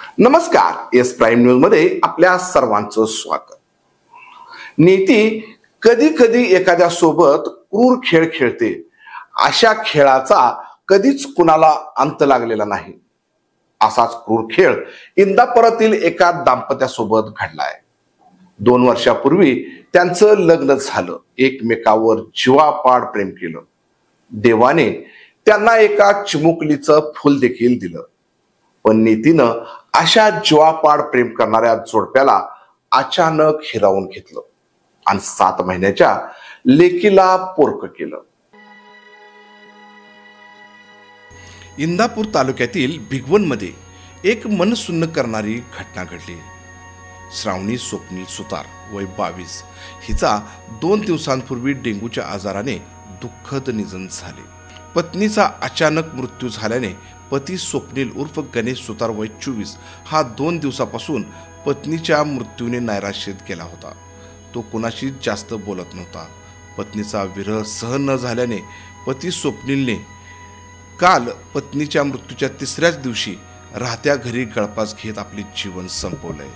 नमस्कार. S prime news मध्ये आपल्या सर्वांचं स्वागत. नीती कधी कधी एखाद्या सोबत क्रूर खेळ खेळते. अशा खेळाचा कधीच कुणाला अंत लागलेला नाही. असाच क्रूर खेळ इंदापुरातील एका दाम्पत्यासोबत घडलाय. 2 वर्षापूर्वी त्यांचं लग्न झालं. एकमेकावर जीवापाड प्रेम केलं. देवाने त्यांना एका चिमुकलीचं फुल देखील दिलं. पण नीतीनं अशा जीवापाड प्रेम करणाऱ्या जोडप्याला अचानक हिरावून घेतलं आणि 7 महिन्याच्या लेकीला पोरकं केलं. इंदापूर तालुक्यातील भिगवणमध्ये एक मन सुन्न करणारी घटना घडली. श्रावणी स्वप्नील सुतार वय 22 हिचा 2 दिवसांपूर्वी डेंग्यूच्या आजाराने दुःखद निधन झाले. पत्नीचा अचानक मृत्यू झाल्याने पती स्वप्नील उर्फ गणेश सुतार वय 24 हा 2 दिवसापासून पत्नीच्या मृत्यूने नैराश्यात गेला होता. तो कुणाशी जास्त बोलत नव्हता. पत्नीचा विरह सहन न झाल्याने पती स्वप्नीलने काल पत्नीच्या मृत्यूच्या 3ऱ्याच दिवशी राहत्या घरी गळफास घेत आपले जीवन संपवलंय.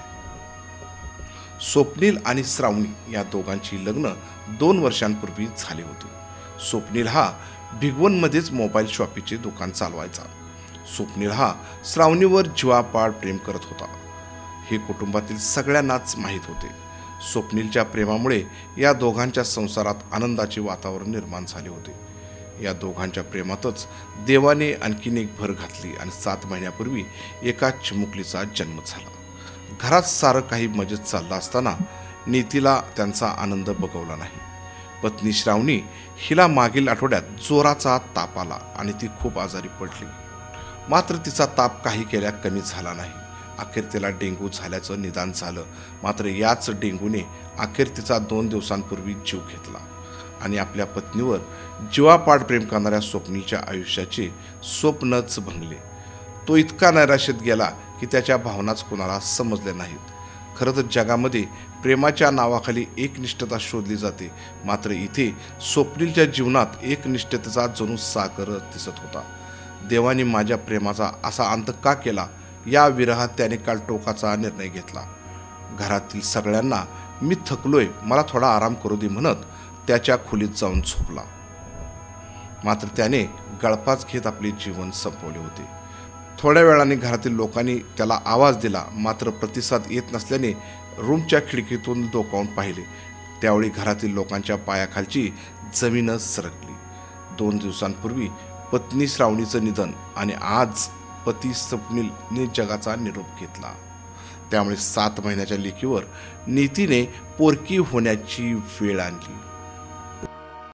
स्वप्नील आणि श्रावणी या दोघांची लग्न 2 वर्षांपूर्वी झाले होते. स्वप्नील हा भिगवणमध्येच मोबाईल शॉपीचे दुकान चालवायचा. स्वप्नील हा श्रावणीवर जीवापाड प्रेम करत होता. हे कुटुंबातील सगळ्यांनाच माहीत होते. स्वप्नीलच्या प्रेमामुळे या दोघांच्या संसारात आनंदाचे वातावरण निर्माण झाले होते. या दोघांच्या प्रेमातच देवाने आणखीन एक भर घातली आणि 7 महिन्यापूर्वी एका चिमुकलीचा जन्म झाला. घरात सारं काही मजेत चाललं असताना नीतीला त्यांचा आनंद बघवला नाही. पत्नी श्रावणी हिला मागील आठवड्यात जोराचा ताप आला आणि ती खूप आजारी पडली. मात्र तिचा ताप काही केल्या कमी झाला नाही. अखेर तिला डेंग्यू झाल्याचं निदान झालं. मात्र याच डेंग्यूने अखेर तिचा 2 दिवसांपूर्वी जीव घेतला आणि आपल्या पत्नीवर जीवापाड प्रेम करणाऱ्या स्वप्नीलच्या आयुष्याचे स्वप्नच भंगले. तो इतका नैराश्यात गेला की त्याच्या भावनाच कुणाला समजल्या नाहीत. खरं तर जगामध्ये प्रेमाच्या नावाखाली एकनिष्ठता शोधली जाते. मात्र इथे स्वप्नीलच्या जीवनात एकनिष्ठतेचा जणू सागर दिसत होता. देवाने माझ्या प्रेमाचा असा अंत का केला या विरहात त्याने काल टोकाचा निर्णय घेतला. घरातील सगळ्यांना मी थकलोय, मला थोडा आराम करू दे म्हणत त्याच्या खोलीत जाऊन झोपला. मात्र त्याने गळफास घेत आपले जीवन संपवले होते. थोड्या वेळाने घरातील लोकांनी त्याला आवाज दिला. मात्र प्रतिसाद येत नसल्याने रूमच्या खिडकीतून डोकावून पाहिले. त्यावेळी घरातील लोकांच्या पायाखालची जमीनच सरकली. 2 दिवसांपूर्वी पत्नी श्रावणीचं निधन आणि आज पती स्वप्नीलने जगाचा निरोप घेतला. त्यामुळे 7 महिन्याच्या लेकीवर नीतीने पोरकी होण्याची वेळ आणली.